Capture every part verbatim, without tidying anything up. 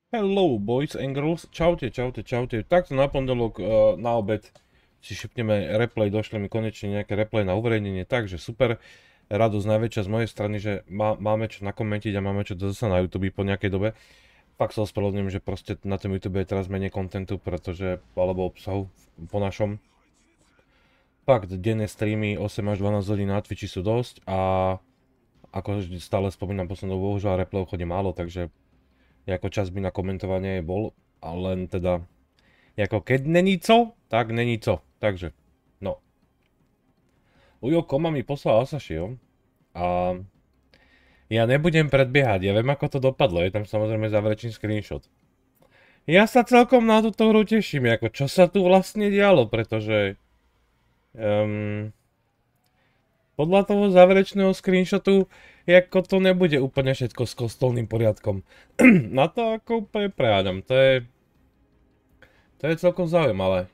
Hello boys and girls, čaute, čaute, čaute. Takto na pondelok uh, na obed si šipneme replay, došli mi konečne nejaké replay na uverejnenie, takže super. Radosť najväčšia z mojej strany, že má, máme čo nakomentiť a máme čo zase na YouTube po nejakej dobe. Fakt sa ospravedlňujem, že proste na tom YouTube je teraz menej kontentu, pretože, alebo obsahu po našom. Fakt, denné streamy osem až dvanásť hodín na Twitchi sú dosť a ako stále spomínam poslednú dobu, že replayov chodí málo, takže ako čas by na komentovanie bol, ale len teda, ako keď není co, tak není co, takže, no. Ujo Koma mi poslal Asashio a ja nebudem predbiehať, ja viem ako to dopadlo, je tam samozrejme záverečný screenshot. Ja sa celkom na túto hru teším, ako čo sa tu vlastne dialo, pretože um, podľa toho záverečného screenshotu ako to nebude úplne všetko s kostolným poriadkom. Na to ako úplne preháňam, to je... To je celkom zaujímavé.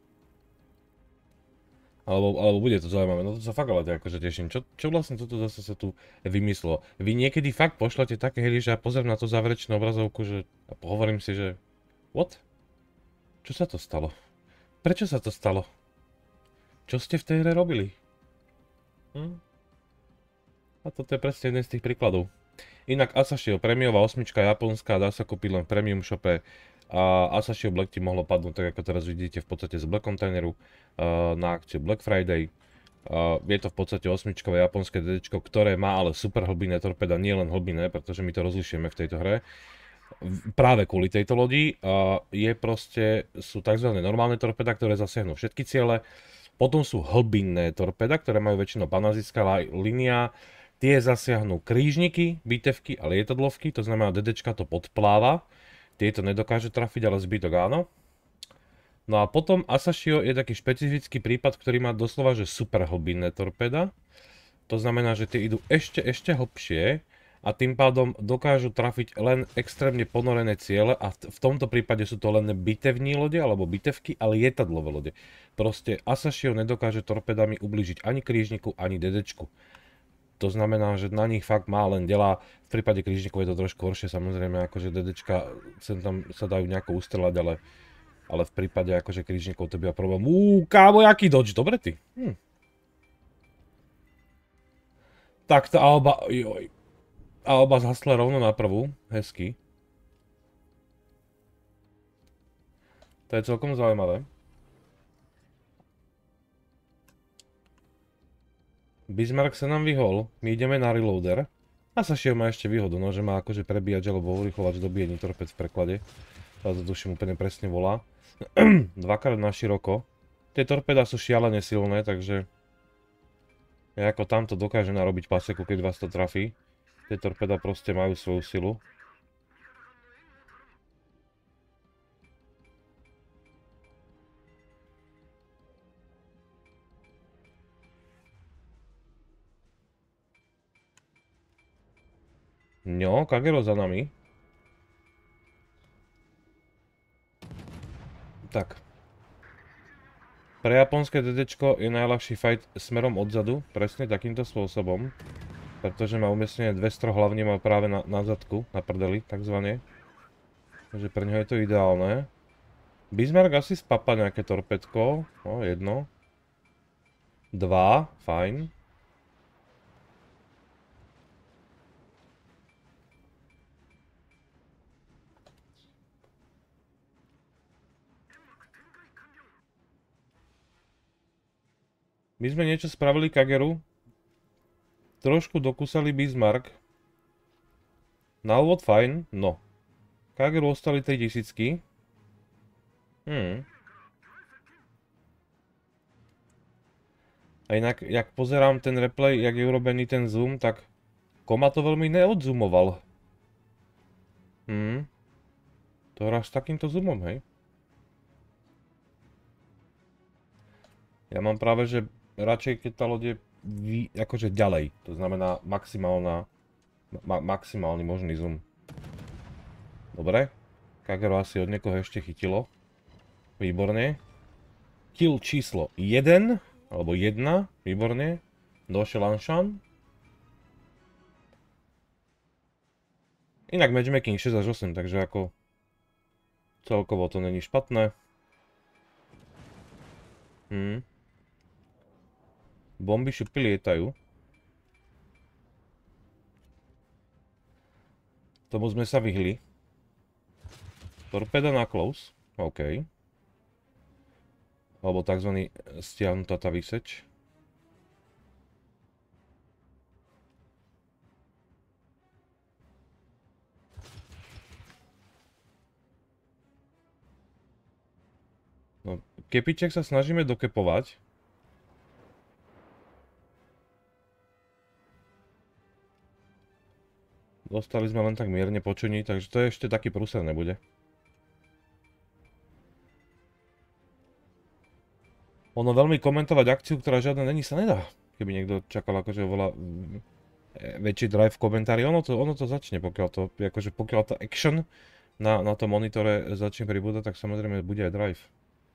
Alebo, alebo bude to zaujímavé, no to sa fakt ale akože teším. Čo, čo vlastne toto zase sa tu vymyslo? Vy niekedy fakt pošlete také hry, že ja pozriem na to záverečnú obrazovku, že... A hovorím si, že... What? Čo sa to stalo? Prečo sa to stalo? Čo ste v tej hre robili? Hm? A toto je presne jeden z tých príkladov. Inak Asashio prémiová osmička japonská dá sa kúpiť len v Premium shope. A Asashio Black ti mohlo padnúť, tak ako teraz vidíte v podstate z Black Containeru na akciu Black Friday. Je to v podstate osmičkové japonské DDčko, ktoré má ale super hlbinné torpeda, nie len hlbinné, pretože my to rozlišujeme v tejto hre. Práve kvôli tejto lodi je proste, sú tzv. Normálne torpeda, ktoré zasiahnu všetky ciele. Potom sú hlbinné torpeda, ktoré majú väčšinou panazická línia. Tie zasiahnu krížniky, bitevky a lietadlovky, to znamená DDčka to podpláva. Tieto nedokáže trafiť, ale zbytok áno. No a potom Asashio je taký špecifický prípad, ktorý má doslova že super hlbinné torpeda. To znamená, že tie idú ešte, ešte hlbšie a tým pádom dokážu trafiť len extrémne ponorené ciele a v tomto prípade sú to len bitevní lode alebo bitevky a lietadlové lode. Proste Asashio nedokáže torpedami ublížiť ani krížniku, ani DDčku. To znamená, že na nich fakt má len delá. V prípade krížnikov je to trošku horšie, samozrejme, akože DDčka sem tam sa dajú nejako ustrelať, ale, ale v prípade akože krížnikov to býva problém. Uuu, kámo, jaký dodge, dobre ty. Hm. Tak tá Alba, joj. Alba zhasla rovno na prvú, hezky. To je celkom zaujímavé. Bismarck sa nám vyhol, my ideme na reloader. Asashio má ešte výhodu, no, že má akože prebíjač alebo urychlovač dobíjení torped v preklade. To tuším úplne presne volá. Dvakrát na široko. Tie torpeda sú šialene silné, takže... ako tamto dokáže narobiť paseku, keď vás to trafí. Tie torpeda proste majú svoju silu. No, Kagero za nami. Tak. Pre japonské DDčko je najľahší fight smerom odzadu, presne takýmto spôsobom. Pretože má umiestnené dve stro, hlavne má práve na, na zadku, na prdeli, takzvané. Takže pre neho je to ideálne. Bismarck asi spapa nejaké torpedko. No, jedno. Dva, fajn. My sme niečo spravili Kageru. Trošku dokúsali Bismarck. Na úvod fajn, no. Kageru ostali tri tisícky. Hmm. A inak, jak pozerám ten replay, jak je urobený ten zoom, tak Koma to veľmi neodzoomoval. Hmm. To hráš s takýmto zoomom, hej? Ja mám práve, že radšej keď tá loď je vy, akože ďalej, to znamená maximálna, ma, maximálny možný zoom. Dobre, Kagero asi od niekoho ešte chytilo. Výborne. Kill číslo jeden, alebo jedna, výborne. Došiel Anshan. Inak matchmaking šesť až osem, takže ako Celkovo to není špatné. Hm. Bomby šupy lietajú. Tomu sme sa vyhli. Torpeda na close. OK. Alebo takzvaný stiahnutá tá vyseč. No, kepiček sa snažíme dokepovať. Dostali sme len tak mierne počuní, takže to ešte taký prúser nebude. Ono veľmi komentovať akciu, ktorá žiadna není, sa nedá. Keby niekto čakal akože oveľa väčší drive v komentári. Ono to, ono to začne, pokiaľ to, akože pokiaľ to action na, na tom monitore začne pribúdať, tak samozrejme bude aj drive.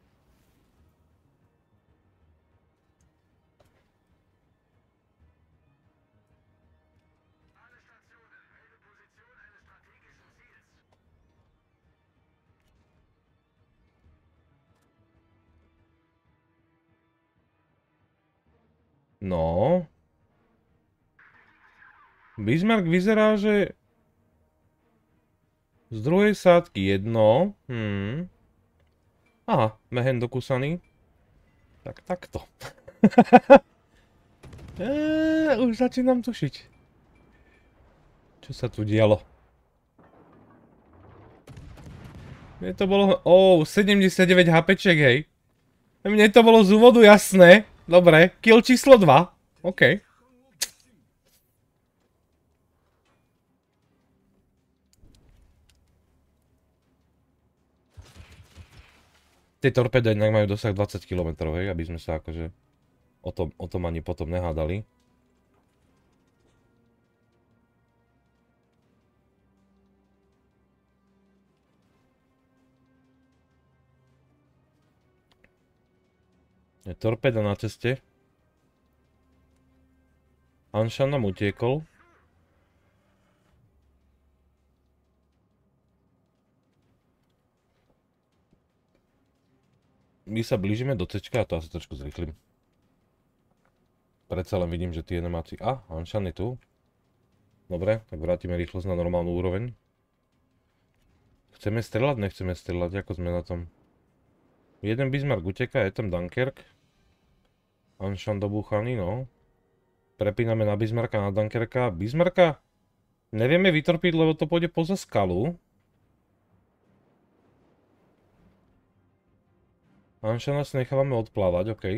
No. Bismarck vyzerá, že z druhej sádky jedno. Hmm. Aha, mehen dokúsaný. Tak takto. Eee, už začínam tušiť. Čo sa tu dialo? Mne to bolo... Oh, sedemdesiatdeväť HPček, hej. Mne to bolo z úvodu jasné. Dobre, kill číslo dva. OK. Tie torpédy inak majú dosah dvadsať kilometrov, hej, aby sme sa akože o tom, o tom ani potom nehádali. Je torpéda na ceste. Anshan nám utiekol. My sa blížime do C-čka a to asi trošku zrýchlim. Predsa len vidím, že tie animácie... A, Anshan je tu. Dobre, tak vrátime rýchlosť na normálnu úroveň. Chceme strieľať, nechceme strieľať, ako sme na tom. Jeden Bismarck uteká, je tam Dunkirk. Anshan dobúchaný, no. Prepíname na Bismarcka, na Dunkerka. Bismarcka nevieme vytorpiť, lebo to pôjde poza skalu. Anshana si nechávame odplávať, OK.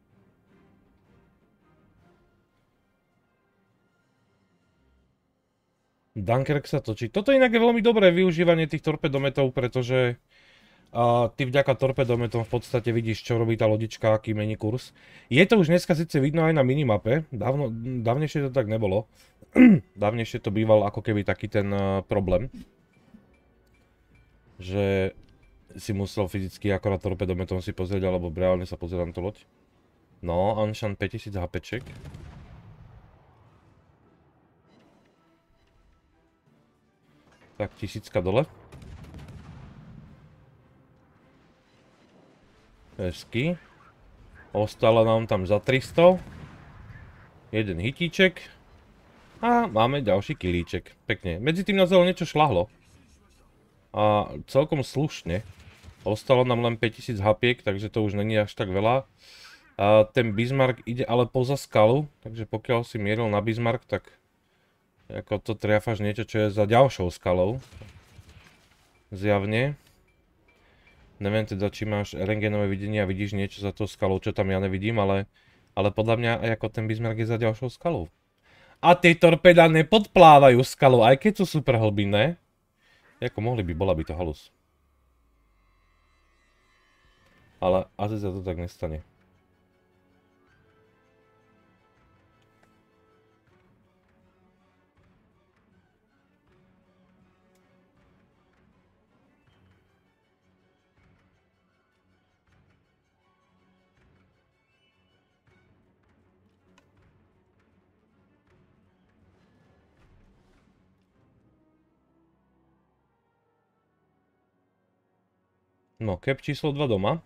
Dunkirk sa točí. Toto inak je veľmi dobré využívanie tých torpedometov, pretože a ty vďaka torpedometom v podstate vidíš, čo robí tá lodička, aký mení kurz. Je to už dneska síce vidno aj na minimape, Dávno, dávnejšie to tak nebolo. Dávnejšie to býval ako keby taký ten uh, problém, že si musel fyzicky akorát torpedometom si pozrieť, alebo reálne sa pozrieť na tú loď. No, Anshan päťtisíc HPček. Tak, tisícka dole. Hezky. Ostala nám tam za tristo. Jeden hitíček. A máme ďalší kilíček. Pekne. Medzi tým na zelo niečo šľahlo. A celkom slušne. Ostalo nám len päťtisíc hapiek, takže to už není až tak veľa. A ten Bismarck ide ale poza skalu, takže pokiaľ si mieril na Bismarck, tak ako to triafáš niečo, čo je za ďalšou skalou. Zjavne. Neviem teda, či máš rentgenové videnie a vidíš niečo za tou skalou, čo tam ja nevidím, ale, ale podľa mňa aj ako ten Bismarck je za ďalšou skalou. A tie torpéda nepodplávajú skalu, aj keď sú super hlbinné. Jako mohli by, bola by to halus. Ale asi sa to tak nestane. No, cap číslo dva doma.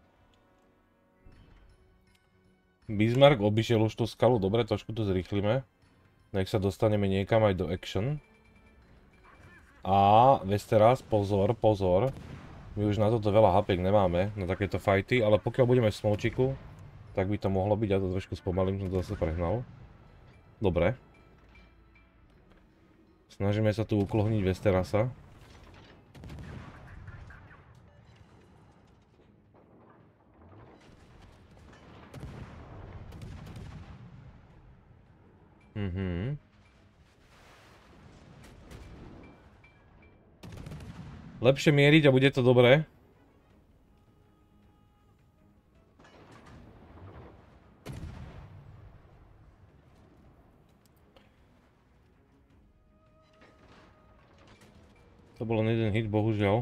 Bismarck obišiel už tú skalu, dobre, trošku to zrýchlime. Nech sa dostaneme niekam aj do action. A Westeros, pozor, pozor. My už na toto veľa hapiek nemáme, na takéto fighty, ale pokiaľ budeme v smočiku, tak by to mohlo byť, ja to trošku spomalím, som to zase prehnal. Dobre. Snažíme sa tu uklohniť Westerasa. Mhm. Lepšie mieriť a bude to dobré. To bol len jeden hit, bohužiaľ.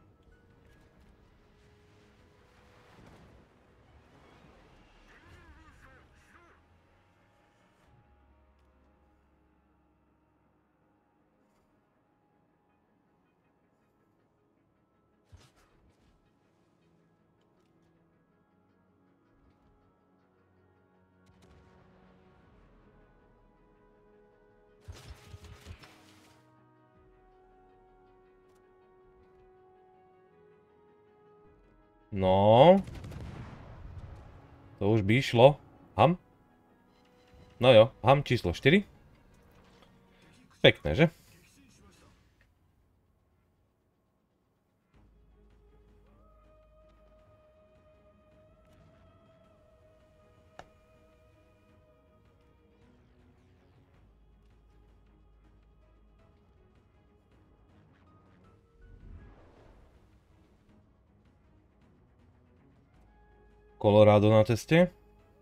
No. To už by išlo. Ham? No jo, ham číslo štyri. Pekné, že? Colorado na ceste.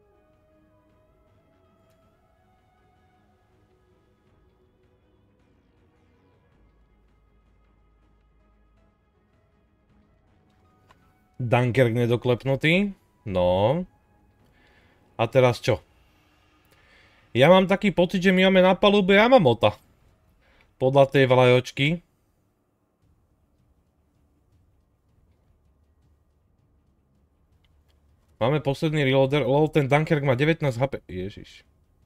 Dunkirk nedoklepnutý. No. A teraz čo? Ja mám taký pocit, že my máme na palube Yamamota. Podľa tej vlajočky. Máme posledný reloader, lol, ten Dunkirk má devätnásť há pé. Ježiš.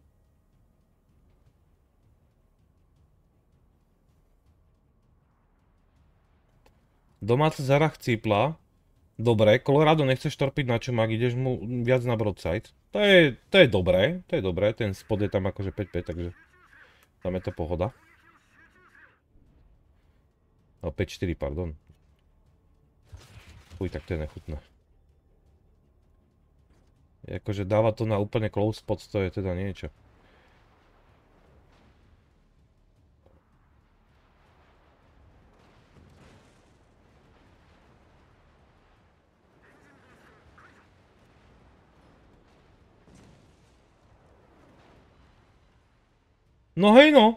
Domáca Zara chcípla. Dobre, Colorado nechceš torpiť na čumák, ideš mu viac na broadside. To je, to je dobré, to je dobré, ten spod je tam akože päť päť, takže tam je to pohoda. No päť štyri, pardon. Uj, tak to je nechutné. Akože dáva to na úplne close spot, to je teda niečo. No hej no.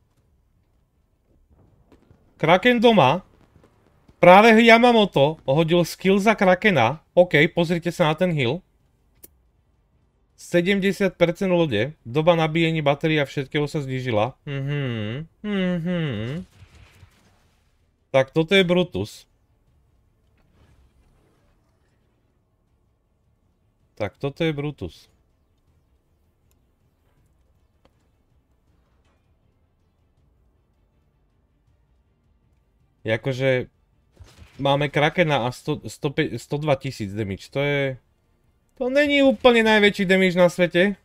Kraken doma. Práve Yamamoto hodil skill za Krakena. OK, pozrite sa na ten heal. sedemdesiat percent lode. Doba nabíjení batéria všetkého sa znížila. Mhm. Mhm. Tak toto je Brutus. Tak toto je Brutus. Jakože máme Krakena a sto, sto, sto dva tisíc damage. To je... To není úplne najväčší damage na svete.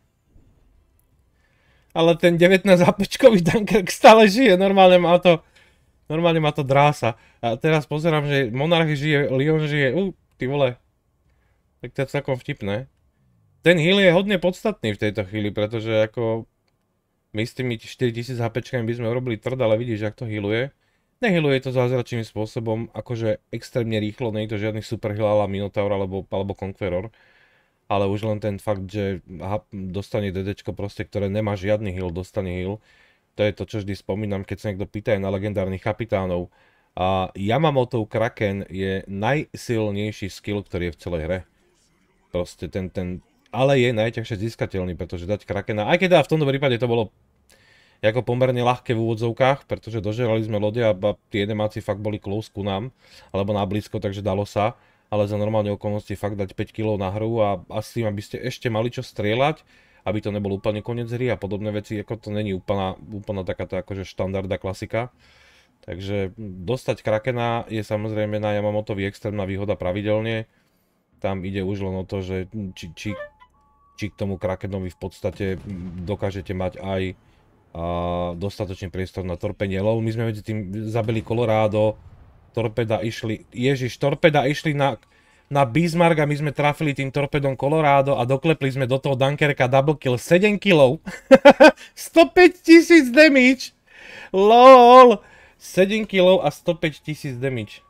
Ale ten devätnásť hápečkový Dunkirk stále žije. Normálne má to... Normálne má to drása. A teraz pozerám, že Monarch žije, Leon žije. Uh, ty vole. Tak to je celkom vtipné. Ten heal je hodne podstatný v tejto chvíli, pretože ako... My s tými štyritisíc hápečkami by sme urobili tvrd, ale vidíš, jak to healuje. Nehiluje to zázračným spôsobom, akože extrémne rýchlo, nie je to žiadny super heal ala Minotaur alebo, alebo Conqueror. Ale už len ten fakt, že dostane DDčko proste, ktoré nemá žiadny heal, dostane heal. To je to, čo vždy spomínam, keď sa niekto pýta aj na legendárnych kapitánov. A Yamamotov Kraken je najsilnejší skill, ktorý je v celej hre. Proste ten, ten... Ale je najťažšie získateľný, pretože dať Krakena, aj keď v tomto prípade to bolo ako pomerne ľahké v úvodzovkách, pretože dožerali sme lode a tie enemáci fakt boli close ku nám, alebo na blízko, takže dalo sa, ale za normálne okolnosti fakt dať päť kilogramov na hru a asi aby ste ešte mali čo strieľať, aby to nebol úplne koniec hry a podobné veci, ako to není úplná, úplná takáto akože štandarda klasika. Takže dostať Krakena je samozrejme na Yamamotovi extrémna výhoda pravidelne. Tam ide už len o to, že či, či, či k tomu Krakenovi v podstate dokážete mať aj a dostatočný priestor na torpenie. Lol, my sme medzi tým zabili Colorado, torpeda išli, ježiš, torpeda išli na, na Bismarck a my sme trafili tým torpedom Colorado a doklepli sme do toho Dunkerka double kill sedem kilogramov. stopäť tisíc damage! Lol! sedem kilogramov a stopäť tisíc damage.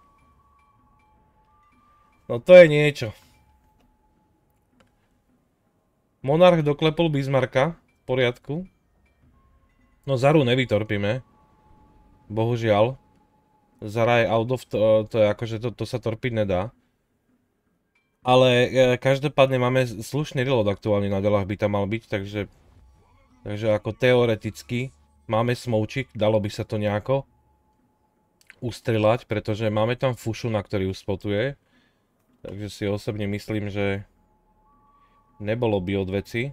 No to je niečo. Monarch doklepol Bismarcka, v poriadku. No Zaru nevytorpíme. Bohužiaľ. Zara je out of, to, to je akože to, to sa torpiť nedá. Ale e, každopádne máme slušný reload aktuálne na delách by tam mal byť, takže takže ako teoreticky máme smoučik, dalo by sa to nejako ustrelať, pretože máme tam fušu, na ktorý uspotuje. Takže si osobne myslím, že nebolo by od veci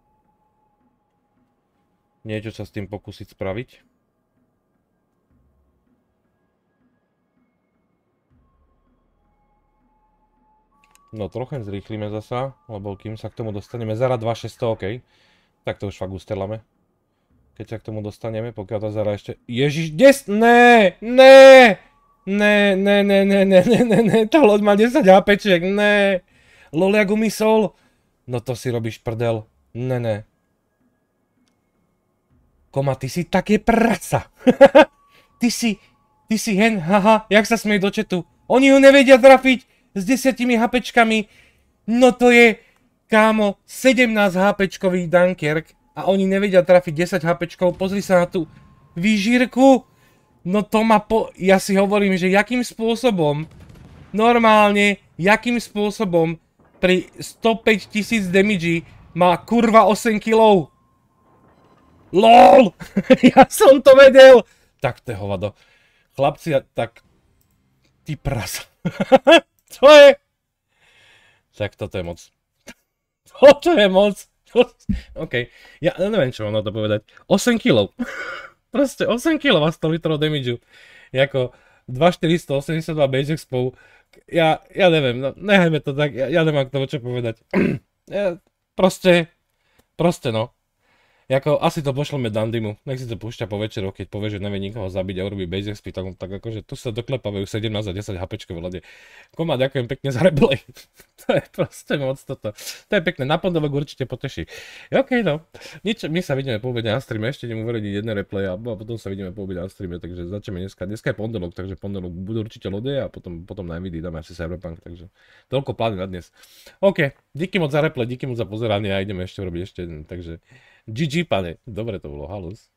niečo sa s tým pokúsiť spraviť. No trochu zrýchlime zasa, lebo kým sa k tomu dostaneme, Zara dva šesťsto, OK. Tak to už fakt ustrelame. Keď sa k tomu dostaneme, pokiaľ tá Zara ešte... Ježiš, des... Né! Né! Né, né, né, né, né, né, né, né, tá loď má desať hápečiek, né! Lol, jak umysol! No to si robíš prdel. Né, né. Koma, ty si také prasa. Ty si, ty si hen, haha, jak sa smej do chatu. Oni ju nevedia trafiť s desiatimi hápečkami. No to je, kámo, sedemnásť hápečkový Dunkirk a oni nevedia trafiť desať hápečkov. Pozri sa na tú výžírku. No to ma po... Ja si hovorím, že jakým spôsobom, normálne, jakým spôsobom pri stopäť tisíc damage má kurva osem kilogramov. LOL! Ja som to vedel! Tak to je hovado. Chlapci, tak... Ty prasa. To je... Tak toto je moc. Toto je moc. OK. Ja neviem, čo mám na to povedať. osem kilogramov. Proste osem kilogramov a sto litrov damage. Jako dva tisíc štyristo osemdesiatdva base expov. Ja, ja neviem, no, nechajme to tak, ja, ja nemám k tomu čo povedať. Ja, proste... Proste no. Jako, asi to pošleme Dandymu, nech si to púšťa po večeroch, keď povie, že nevie nikoho zabiť a urobí base exp, tak, tak akože tu sa doklepávajú sedemnásť a desať HPčkové lode. Koma, ďakujem pekne za replay. To je proste moc toto. To je pekné, na pondelok určite poteší. OK, no. Nič, my sa vidíme po obede na streame, ešte idem uverejniť jeden replay a potom sa vidíme po obede na streame, takže začneme dneska. Dneska je pondelok, takže pondelok budú určite lode a potom, potom na Nvidia dáme asi Cyberpunk, takže toľko plány na dnes. OK, díky moc za replay, díky moc za pozeranie a ideme ešte urobiť ešte jeden, takže gé gé, pane. Dobre to bolo, halus.